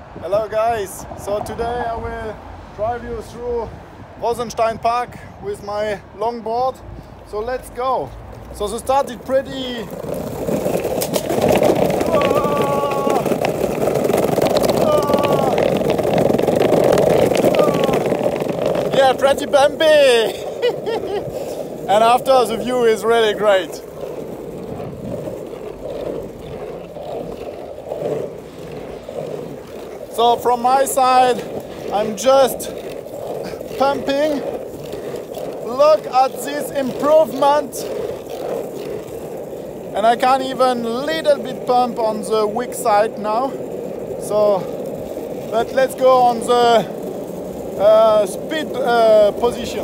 Hello guys, so today I will drive you through Rosenstein Park with my longboard. So let's go. So the start is pretty... Yeah, pretty bumpy. And after the view is really great. So from my side, I'm just pumping. Look at this improvement. And I can even little bit pump on the weak side now. So, but let's go on the speed position.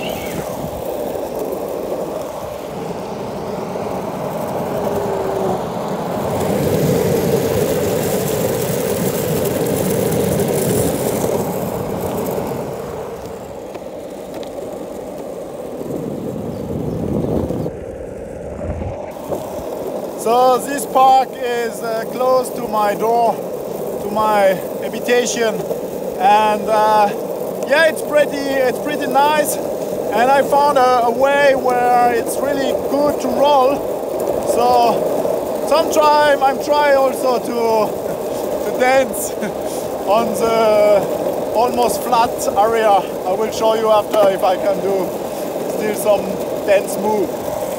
So this park is close to my door, to my habitation, and yeah, it's pretty nice. And I found a way where it's really good to roll. So sometime I'm trying also to dance on the almost flat area. I will show you after if I can do still some dance move.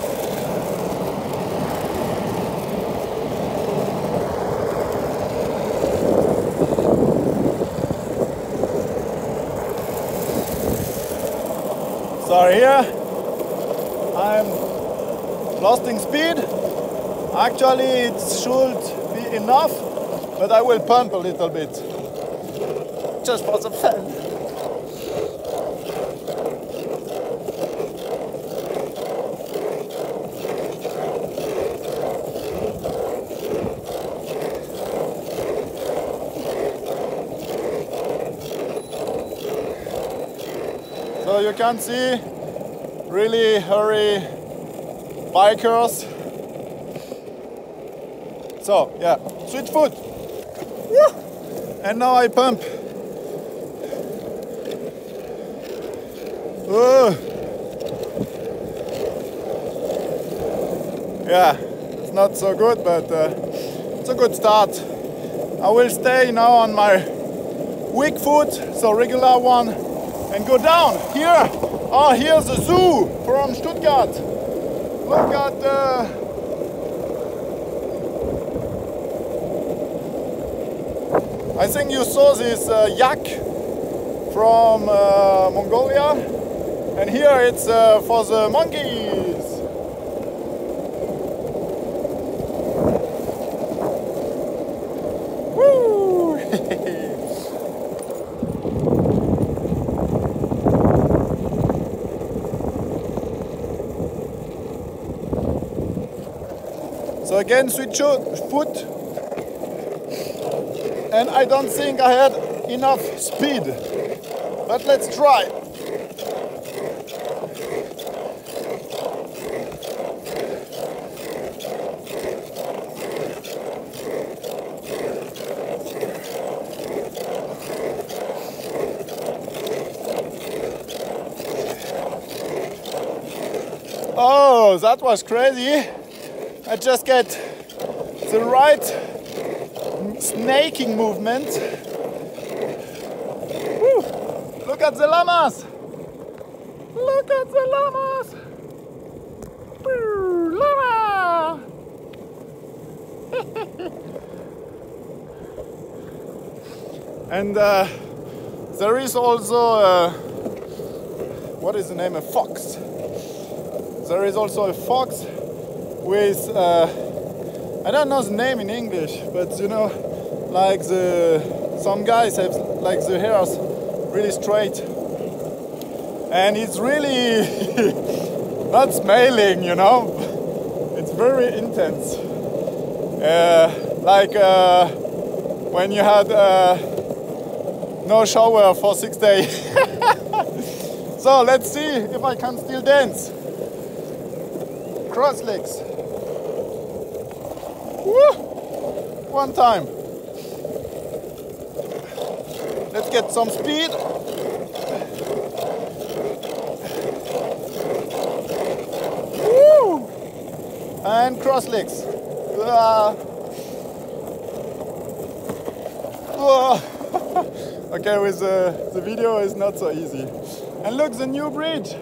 So here I'm losing speed. Actually it should be enough, but I will pump a little bit just for the fun. So you can see really hurry bikers. So yeah, switch foot. Woo! And now I pump. Yeah, it's not so good, but it's a good start. I will stay now on my weak foot, so regular one, and go down here. Oh, here's the zoo from Stuttgart. Look at the... I think you saw this yak from Mongolia, and here it's for the monkeys. Woo! So again, switch foot, and I don't think I had enough speed, but let's try. Oh, that was crazy. I just get the right snaking movement. Woo. Look at the llamas! Look at the llamas! Woo, llama! And there is also what is the name? A fox. There is also a fox with I don't know the name in English, but you know, like some guys have like the hairs really straight, and it's really not smiling, you know. It's very intense, like when you had no shower for 6 days. So let's see if I can still dance. Cross legs. Woo! One time. let's get some speed. Woo! And cross legs. Okay, with the video is not so easy. And look, the new bridge.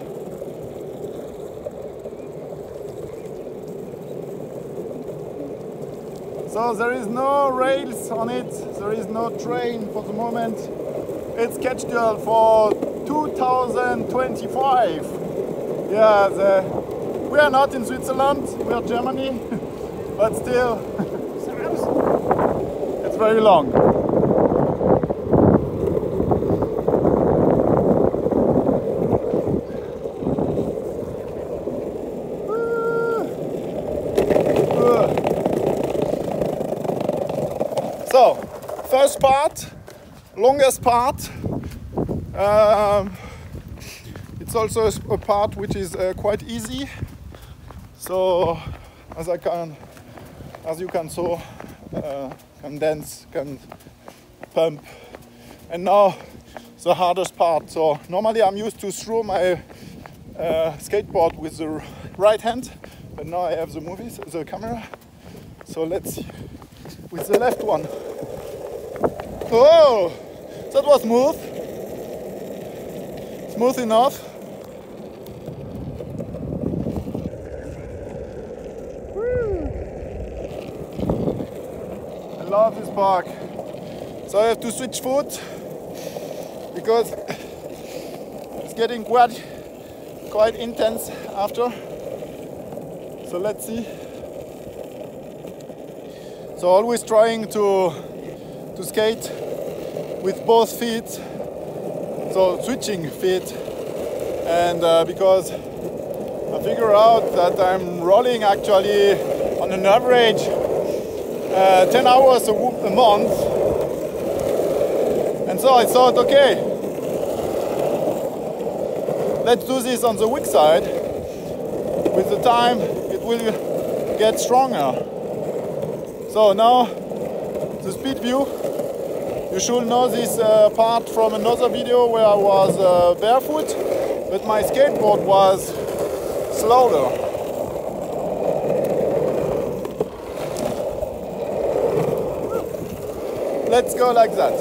So there is no rails on it, there is no train for the moment. It's scheduled for 2025. Yeah, we are not in Switzerland, we are Germany, but still, it's very long. So, first part, longest part. It's also a part which is quite easy. So, as you can see, can dance, can pump. And now the hardest part. So normally I'm used to throw my skateboard with the right hand, but now I have the camera. So let's see with the left one. Oh, that was smooth. Smooth enough. I love this park. So I have to switch foot because it's getting quite intense after. So let's see. So always trying to skate with both feet. So switching feet, and because I figure out that I'm rolling actually on an average 10 hours a month, and so I thought, okay, let's do this on the weak side. With the time it will get stronger. So now the speed view. You should know this part from another video where I was barefoot, but my skateboard was slower. Let's go like that.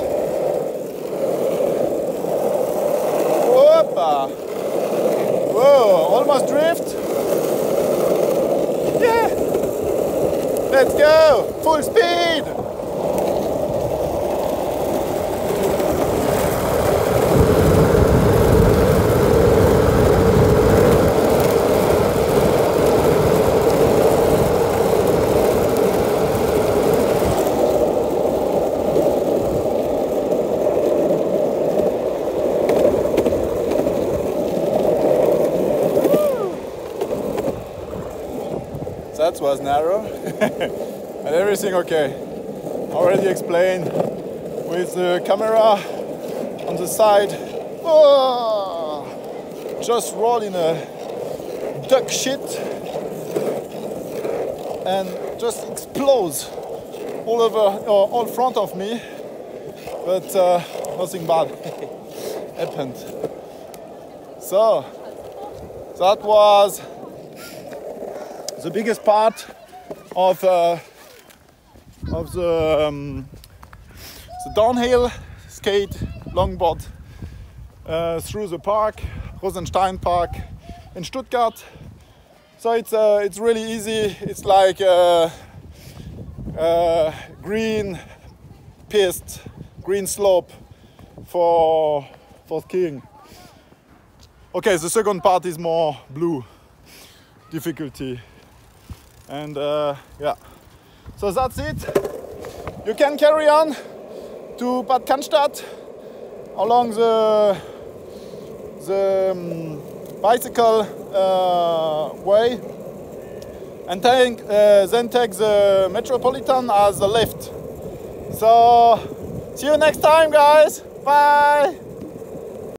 Whoopa. Whoa, almost drift. Yeah. Let's go, full speed. That was narrow, and everything okay. Already explained with the camera on the side. Oh, just roll in a duck shit and just explodes all over, all front of me. But nothing bad happened. So that was the biggest part of the downhill skate longboard through the park, Rosenstein Park in Stuttgart. So it's really easy. It's like a green piste, green slope for skiing. Okay, the second part is more blue difficulty. And yeah, so that's it. You can carry on to Bad Cannstatt along the bicycle way, and then take the Metropolitan as the lift. So see you next time, guys. Bye.